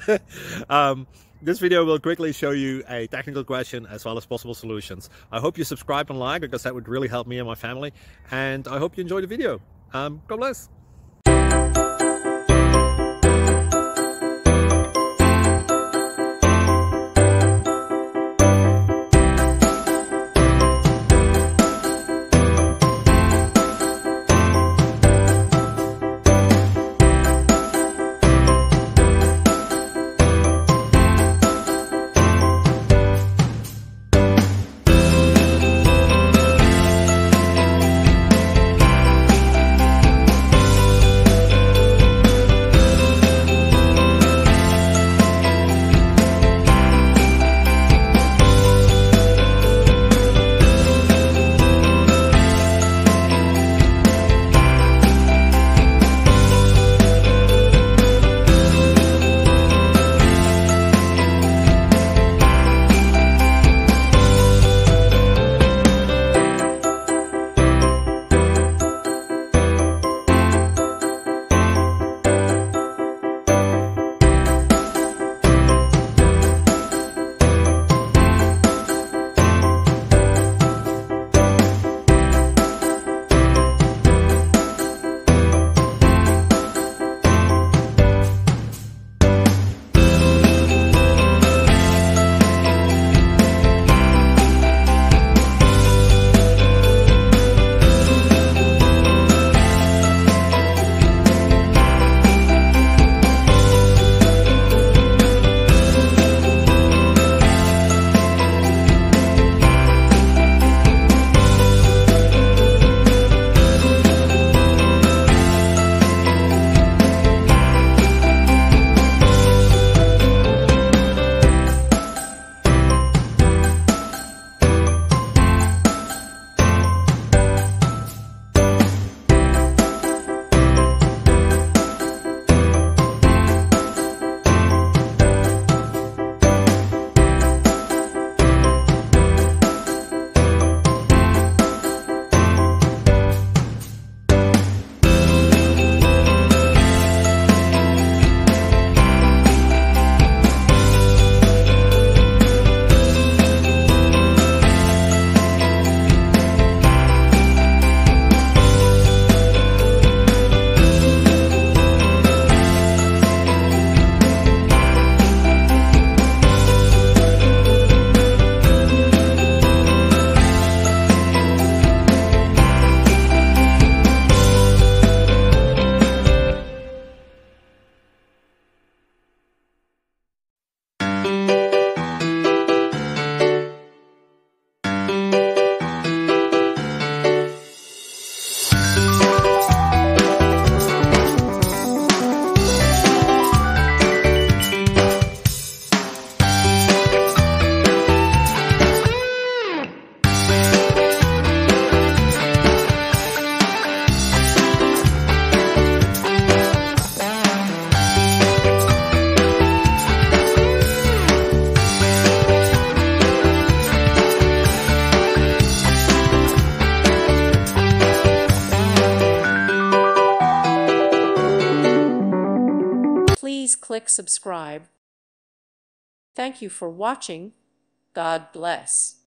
This video will quickly show you a technical question as well as possible solutions. I hope you subscribe and like, because that would really help me and my family. And I hope you enjoy the video. God bless. Please click subscribe. Thank you for watching. God bless.